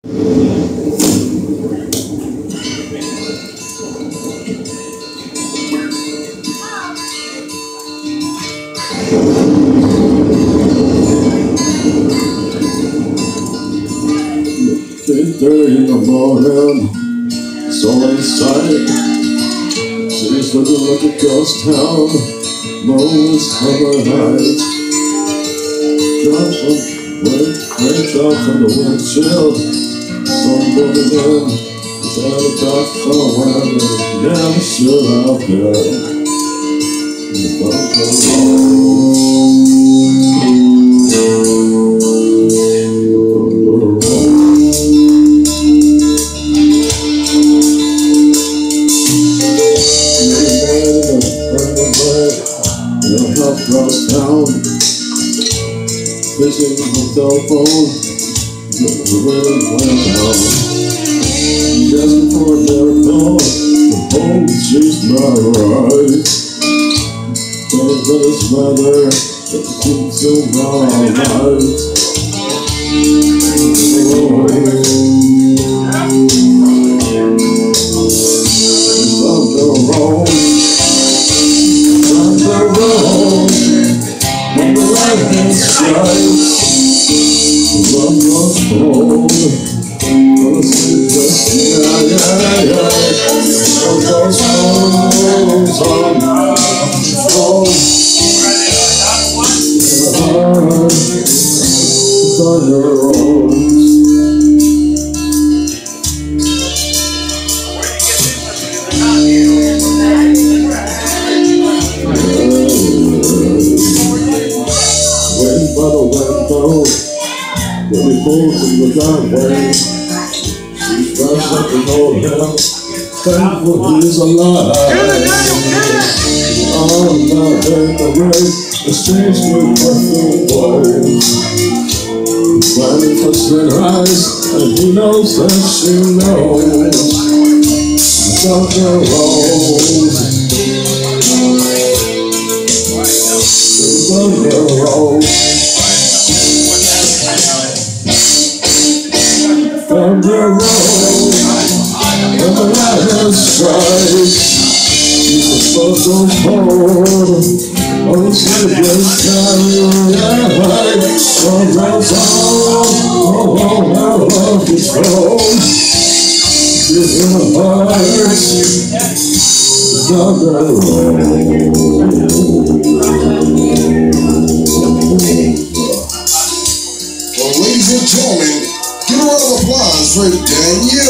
In the morning, it's all in sight. She's looking like a ghost town, lonely summer night. Drops from raindrops from the windshield. Somebody there is out of dark somewhere, but never sure out there. Across town, fishing on telephone, really went down. Just before a miracle, the home she's not right. But it's weather that keeps them all right. It's on the road. On the right-hand side, love was cold. On the sleepless night, love was cold. On your own. Waiting by the window, when we pulled in the driveway, she flashed up the old hell, thankful he's alive. Oh, now in the rain, exchange new perfect ways. Planning for sunrise, and he knows that she knows. Without the rose, on the road, from the road, on the right-hand side, she's the photo hold, on the sleepless night, from the sound, how love is flown, she's in the heart, on the Ladies and gentlemen, give a round of applause for Danielle.